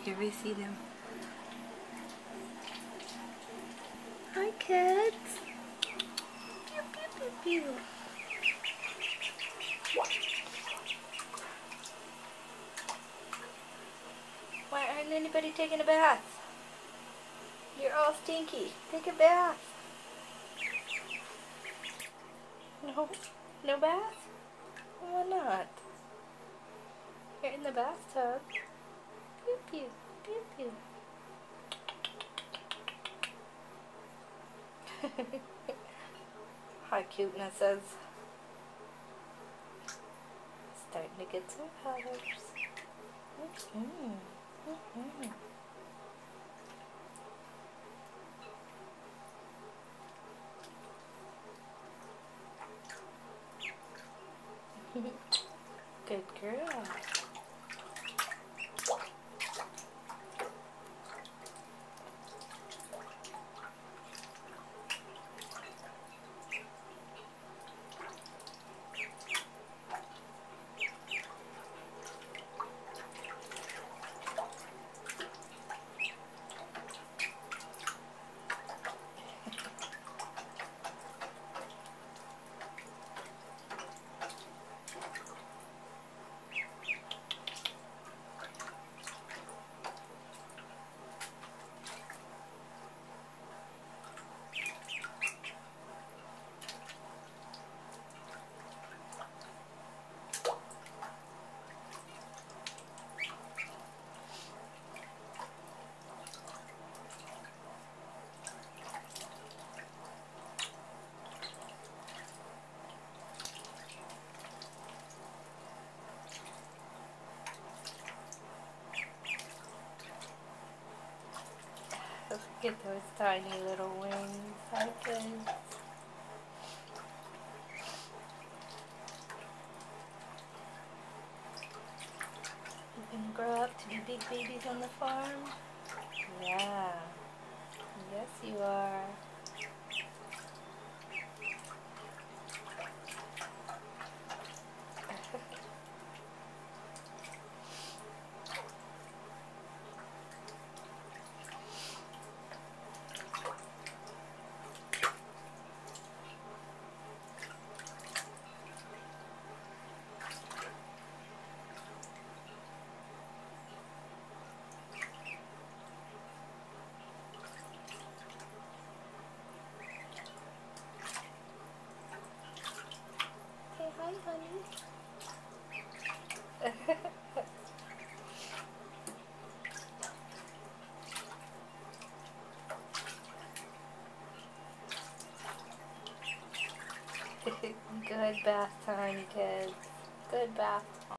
Here we see them. Hi, kids. Pew, pew, pew, pew. Why aren't anybody taking a bath? You're all stinky. Take a bath. No? No bath? Why not? You're in the bathtub. Pew, pew, pew, pew. Hi, cutenesses. Starting to get some colors. Good girl. Look at those tiny little wings. Hi, kids. You can grow up to be big babies on the farm? Yeah. Yes, you are. Say hi, honey. Good bath time, kids. Good bath time.